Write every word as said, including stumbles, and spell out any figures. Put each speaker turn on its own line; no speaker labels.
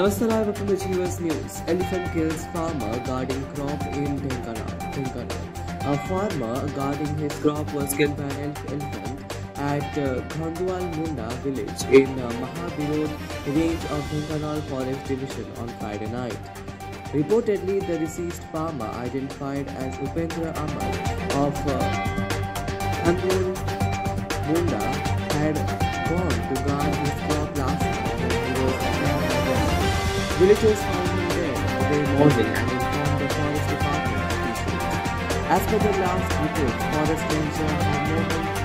Namaste, live from the G S News. Elephant kills farmer guarding crop in Dhenkanal. A farmer guarding his crop was killed by an elephant at uh, Khandwal Munda village in uh, Mahabirod range of Dhenkanal Forest Division on Friday night. Reportedly, the deceased farmer, identified as Upendra Amal of uh, Khandwal Munda, had gone to guard his crop last night when he was attacked. Villagers found him dead today morning and informed the forest department officials. As per the last report, forest ranger had no